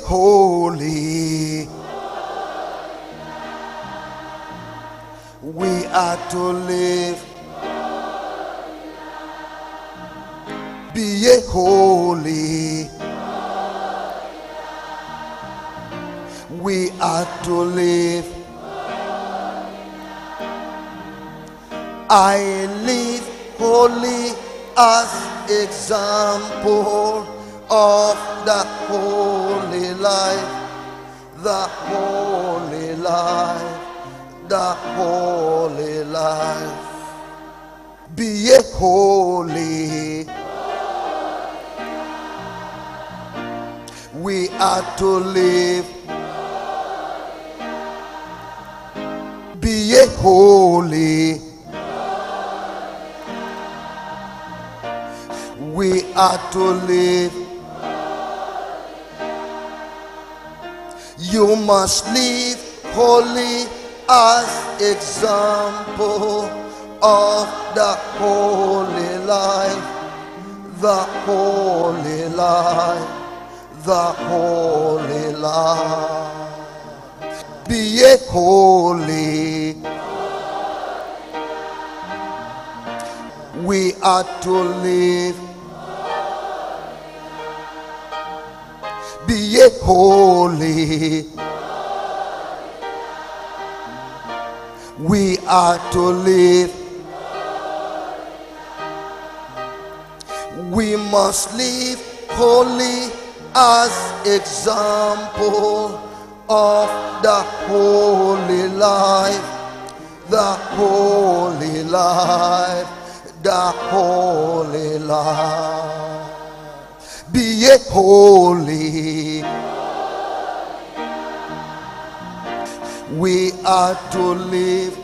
holy. We are to live. Be ye holy. We are to live. I live holy as example of the holy life, the holy life, the holy life. Be ye holy. We are to live. Be ye holy. We are to live. You must live holy as example of the holy life, the holy life, the holy life. Be ye holy. We are to live. Be ye holy. We are to live. We must live holy as example of the holy life, the holy life, the holy life. Be ye holy. We are to live.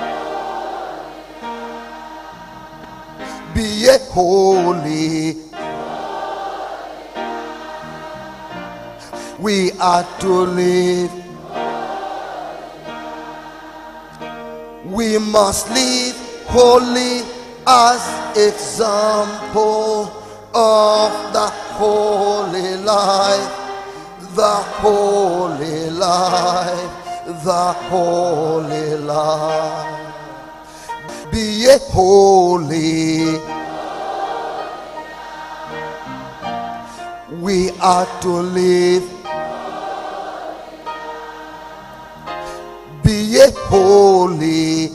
Be ye holy. We are to live. We must live holy as example of the holy life, the holy life, the holy life. Be ye holy. We are to live. Be ye holy.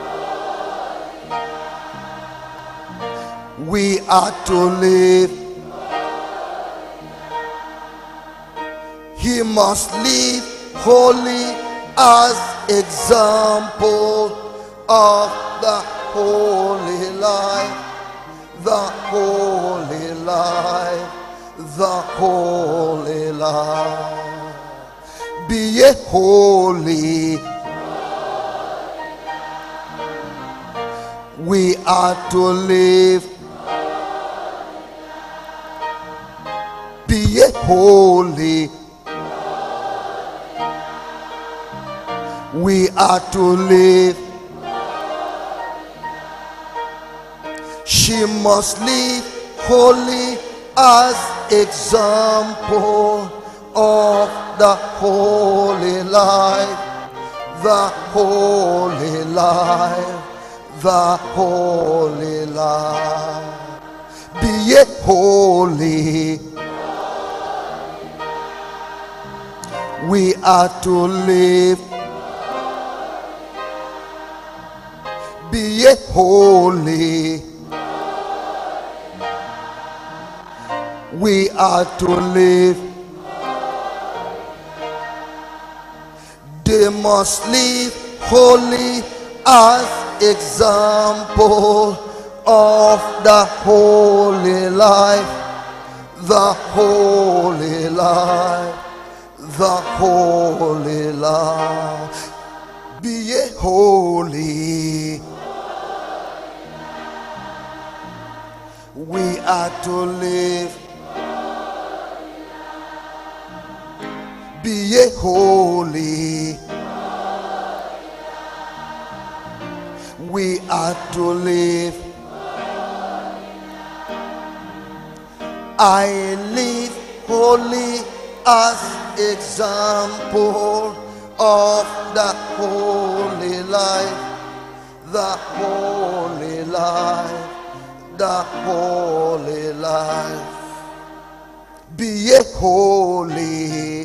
We are to live. He must live holy as example of the holy life, the holy life, the holy life. Be ye holy. We are to live. Be ye holy. We are to live. She must live holy as example of the holy life, the holy life, the holy life. Be ye holy. We are to live. Be ye holy. We are to live. They must live holy as example of the holy life, the holy life, the holy life. Be ye holy. We are to live. Be ye holy. We are to live. I live holy as example of the holy life, the holy life, the holy life. Be ye holy.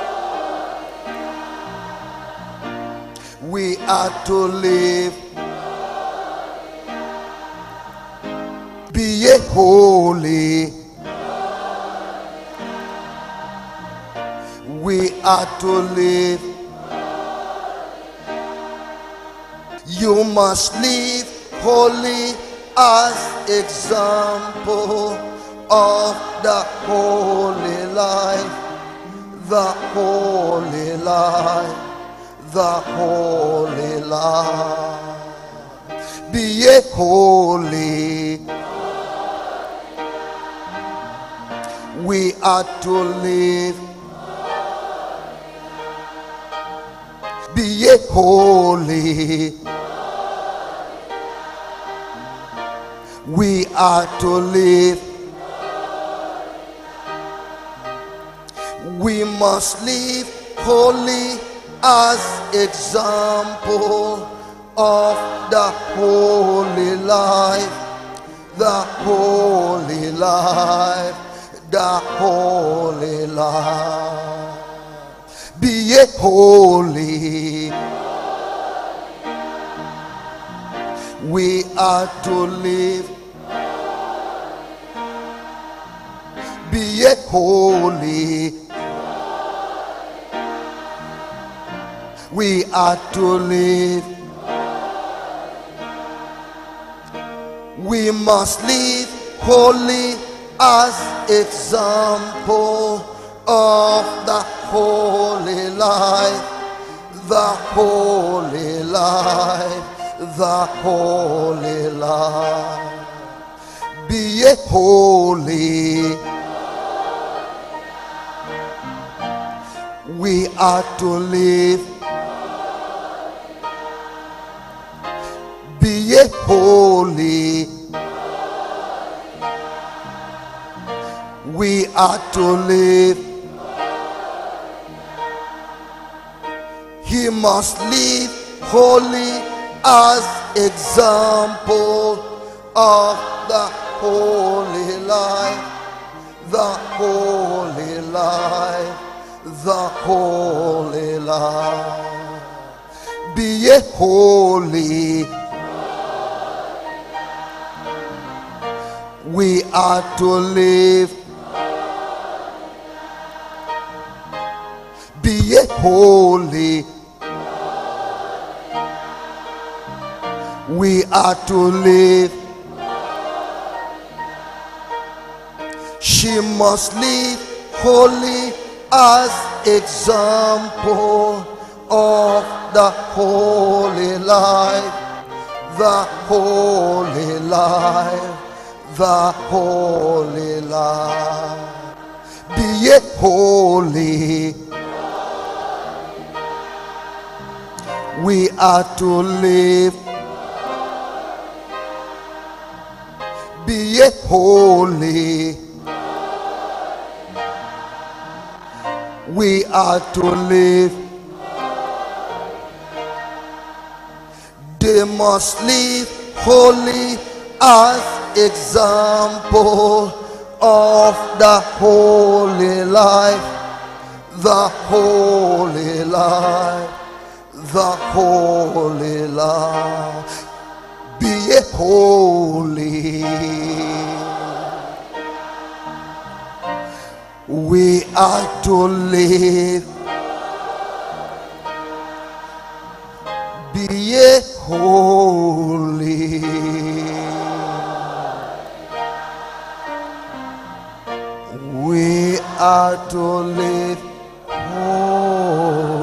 We are to live. Be ye holy. We are to live. You must live holy as example of the holy life, the holy life, the holy life. Be ye holy. We are to live. Be ye holy. We are to live. We must live holy as example of the holy life, the holy life, the holy life. Be ye holy. We are to live. Be ye holy. We are to live. We must live holy as example of the holy life, the holy life, the holy life. Be ye holy. We are to live. Be ye holy. We are to live. He must live holy as example of the holy life, the holy life, the holy life. Be ye holy. We are to live. Be ye holy. We are to live. She must live holy as example of the holy life, the holy life, the holy life. Be ye holy. We are to live. Be ye holy. We are to live. They must live holy as example of the holy life, the holy life, the holy life. Be ye holy. We are to live. Be ye holy. We are to live holy.